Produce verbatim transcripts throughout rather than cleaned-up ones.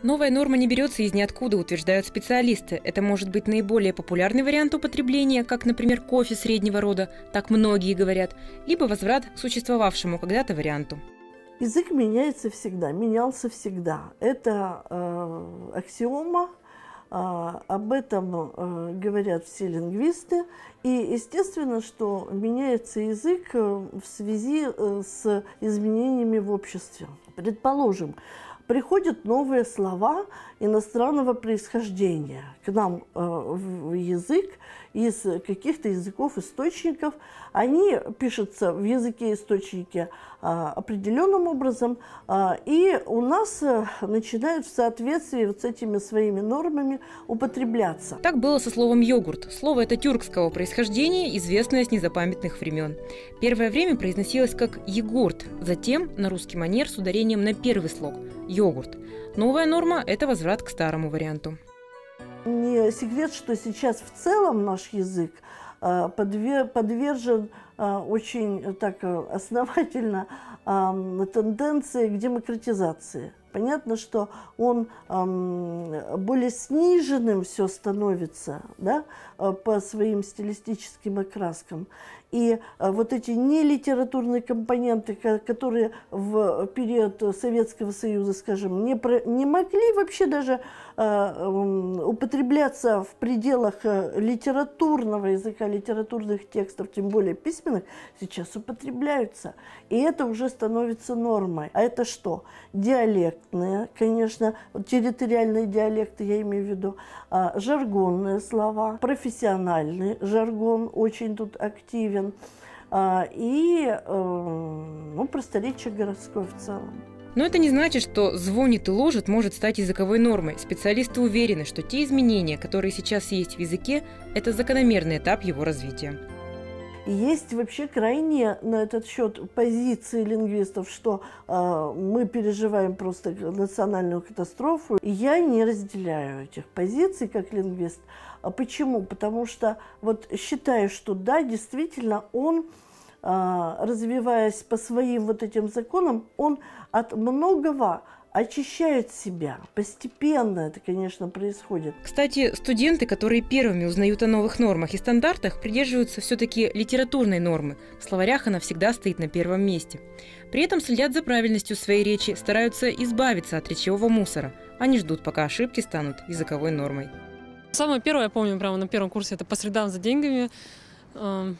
Новая норма не берется из ниоткуда, утверждают специалисты. Это может быть наиболее популярный вариант употребления, как, например, кофе среднего рода, так многие говорят, либо возврат к существовавшему когда-то варианту. Язык меняется всегда, менялся всегда. Это э, аксиома, э, об этом э, говорят все лингвисты. И естественно, что меняется язык в связи с изменениями в обществе. Предположим, приходят новые слова иностранного происхождения к нам э, в язык из каких-то языков, источников. Они пишутся в языке-источнике э, определенным образом, э, и у нас э, начинают в соответствии вот с этими своими нормами употребляться. Так было со словом «йогурт». Слово это тюркского происхождения, известное с незапамятных времен. Первое время произносилось как «егурт», затем на русский манер с ударением на первый слог – «йогурт». Новая норма – это возврат к старому варианту. Не секрет, что сейчас в целом наш язык подвержен очень так основательно тенденции к демократизации. Понятно, что он более сниженным все становится, да, по своим стилистическим окраскам. И вот эти нелитературные компоненты, которые в период Советского Союза, скажем, не, про, не могли вообще даже э, употребляться в пределах литературного языка, литературных текстов, тем более письменных, сейчас употребляются. И это уже становится нормой. А это что? Диалектные, конечно, территориальные диалекты, я имею в виду, э, жаргонные слова, профессиональный жаргон очень тут активен. И ну, просторечие городское в целом. Но это не значит, что «звонит и ложит» может стать языковой нормой. Специалисты уверены, что те изменения, которые сейчас есть в языке, это закономерный этап его развития. Есть вообще крайне на этот счет позиции лингвистов, что э, мы переживаем просто национальную катастрофу. И я не разделяю этих позиций как лингвист. А почему? Потому что вот считаю, что да, действительно, он, э, развиваясь по своим вот этим законам, он от многого очищают себя. Постепенно это, конечно, происходит. Кстати, студенты, которые первыми узнают о новых нормах и стандартах, придерживаются все-таки литературной нормы. В словарях она всегда стоит на первом месте. При этом следят за правильностью своей речи, стараются избавиться от речевого мусора. Они ждут, пока ошибки станут языковой нормой. Самое первое, я помню, прямо на первом курсе, это «по средам за деньгами». Э,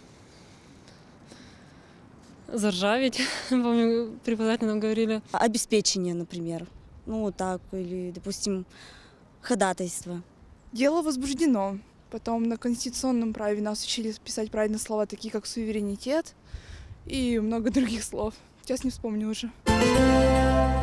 заржаветь, помню, преподаватели нам говорили. Обеспечение, например. Ну, вот так. Или, допустим, ходатайство. Дело возбуждено. Потом на конституционном праве нас учили писать правильно слова, такие как суверенитет и много других слов. Сейчас не вспомню уже.